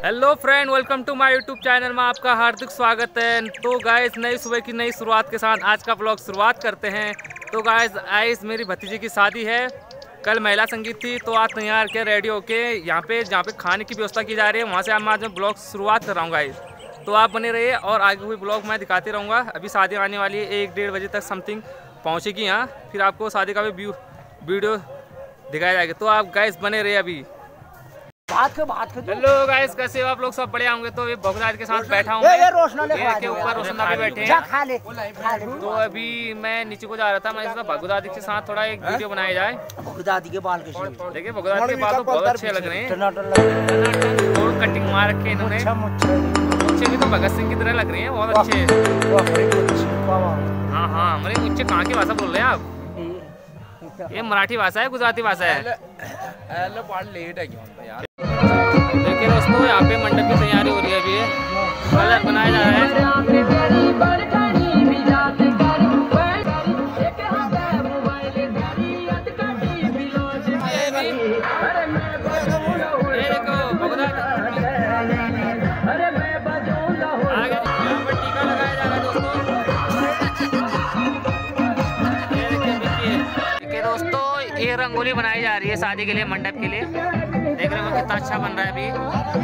Hello friend, welcome to my YouTube channel में आपका हार्दिक स्वागत है। तो गाइस, नई सुबह की नई शुरुआत के साथ आज का ब्लॉग शुरुआत करते हैं। तो गाइस मेरी भतीजी की शादी है, कल महिला संगीत थी, तो आज तैयार के रेडी होके यहाँ पे जहाँ पे खाने की व्यवस्था की जा रही है वहाँ से आज मैं ब्लॉग शुरुआत कर रहा हूँ गाइस। तो आप बने रहिए और आगे कोई ब्लॉग मैं दिखाते रहूँगा। अभी शादी आने वाली है, 1-1:30 बजे तक समथिंग पहुँचेगी यहाँ, फिर आपको शादी का भी वीडियो दिखाया जाएगा। तो आप गाइस बने रहिए अभी। हेलो गाइस, कैसे हो आप लोग? सब बढ़िया होंगे। तो ये भगदाद के साथ बैठा हूँ के ऊपर, रोशना भी बैठे हैं। तो अभी मैं नीचे को जा रहा था, मैं सोचा भगदादी के साथ थोड़ा एक वीडियो बनाया जाए। भगदादी के बाल देखिए, भगदादी के बाल तो बहुत अच्छे लग रहे हैं, कटिंग मार रखे इन्होंने। मुझे भी तो भगत सिंह की तरह लग रही है, बहुत अच्छे। हाँ हाँ, हमारे मुझे कहाँ की भाषा बोल रहे हैं आप? ये मराठी भाषा है, गुजराती भाषा है। देखिए दोस्तों, यहाँ पे मंडप की तैयारी हो रही है। अभी कलर बनाया जा रहा है। ये देखो भगदाद, आगे यहाँ पर टीका लगाया जा रहा है दोस्तों। देखिए दोस्तों, ये रंगोली बनाई जा रही है शादी के लिए, मंडप के लिए। देख रहे हो कितना अच्छा बन रहा है अभी।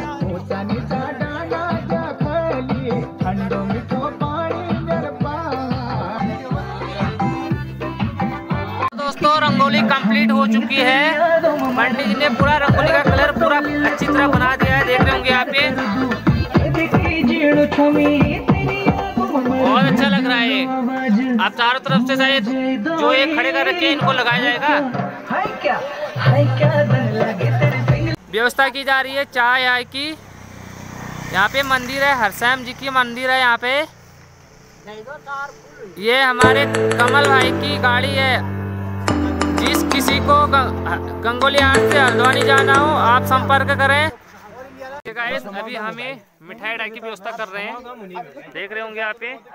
दोस्तों, रंगोली कंप्लीट हो चुकी है। पंडित जी ने पूरा रंगोली का कलर पूरा अच्छी तरह बना दिया है, देख रहे होंगे यहाँ पे। बहुत अच्छा लग रहा है। आप चारों तरफ से शायद जो ये खड़े कर रखे हैं इनको लगाया जाएगा। व्यवस्था की जा रही है चाय आय की। यहाँ पे मंदिर है, हरसैम जी की मंदिर है यहाँ पे। ये हमारे कमल भाई की गाड़ी है। जिस किसी को गंगोलियान से हल्द्वानी जाना हो, आप संपर्क करें। गाइस, अभी हमें मिठाई डाई की व्यवस्था कर रहे हैं, देख रहे होंगे यहाँ पे।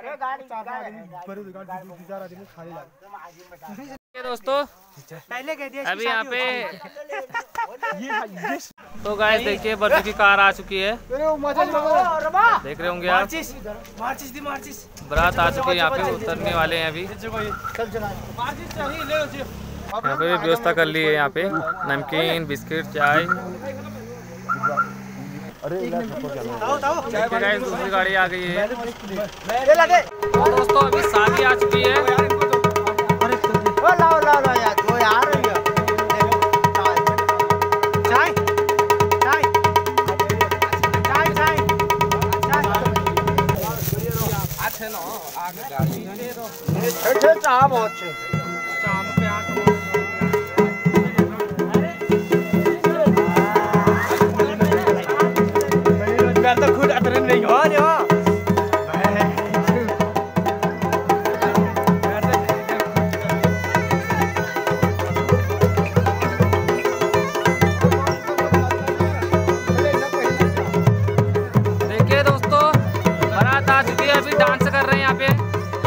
दोस्तों, अभी यहाँ पे तो गाइस देखिए, बर्थडे की कार आ चुकी है, देख रहे होंगे आप। बारात आ चुकी है, यहाँ पे उतरने वाले हैं अभी। यहाँ पे व्यवस्था कर ली है, यहाँ पे नमकीन, बिस्किट, चाय। गाइस, दूसरी गाड़ी आ गई है। दोस्तों, अभी शादी आ चुकी है। तो खुद अतरन नहीं हो देखिए दोस्तों, बारात आ चुकी है, अभी डांस कर रहे हैं यहाँ पे।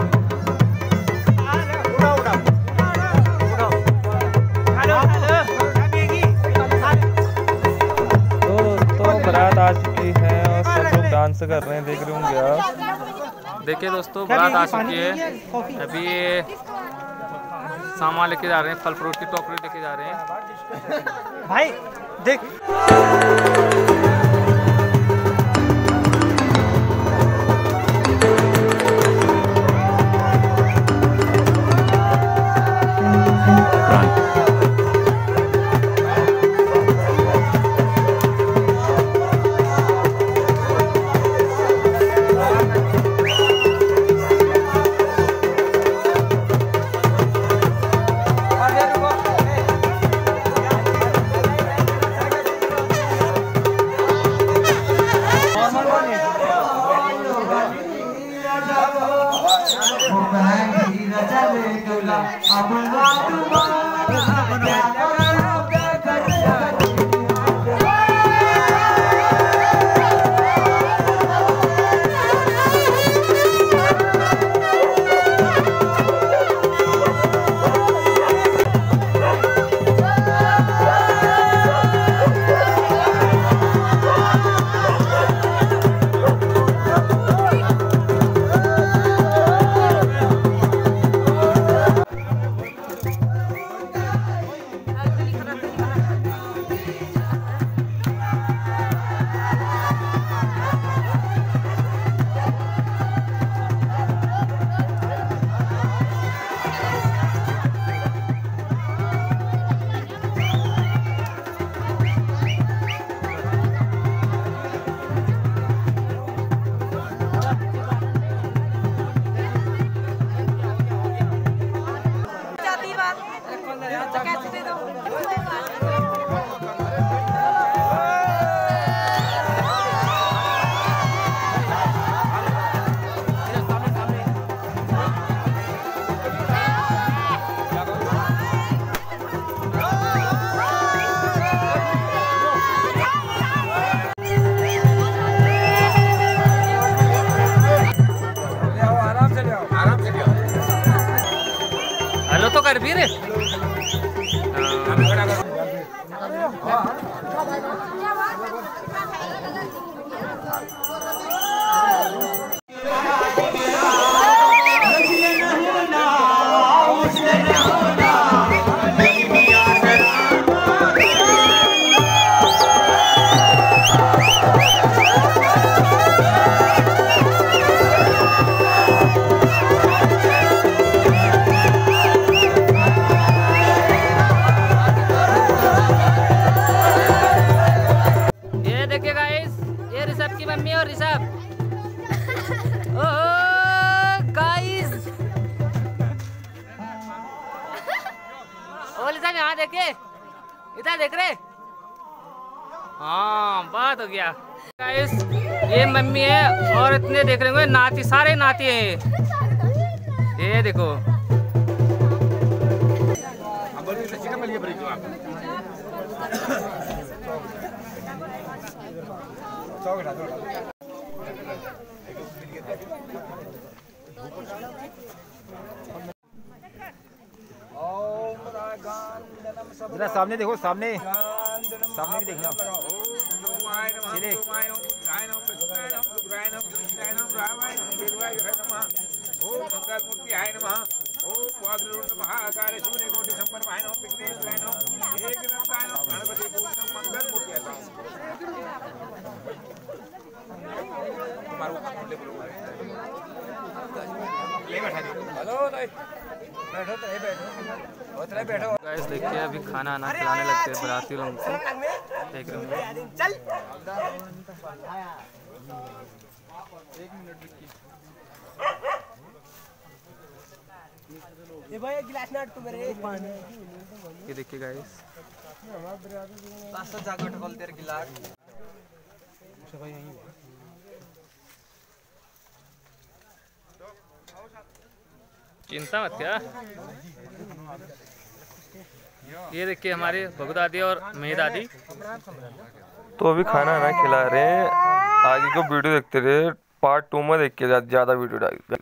बारात आ चुकी है और सब लोग डांस कर रहे हैं, देख रहे होंगे आप। देखिए दोस्तों, बारात आ चुकी है। अभी ये सामान लेके जा रहे हैं, फल फ्रूट की टोकरी लेके जा रहे हैं भाई। देख फिर ऋषभ की मम्मी और ऋषभ गाइस ओ ऋषभ यहाँ देखे इधर देख रहे। हाँ बात हो गया गाइस, ये मम्मी है और इतने देख रहे होंगे नाती, सारे नाती हैं ये देखो। जरा सामने देखो, सामने सामने भी देखना। गाइस देखिए अभी खाना आना खिलाने लगते हैं बराती लोगों को, देख रहे होंगे। ये भाई एक गिलास ना तो मेरे ये देखिए गाइस, पास जाके ढकोल तेरे गिलास। चिंता मत क्या। ये देखिए हमारे भगु दादी और मेरी दादी। तो अभी खाना ना खिला रहे हैं, आगे को वीडियो देखते रहे, पार्ट 2 में देख के ज़्यादा वीडियो डाल।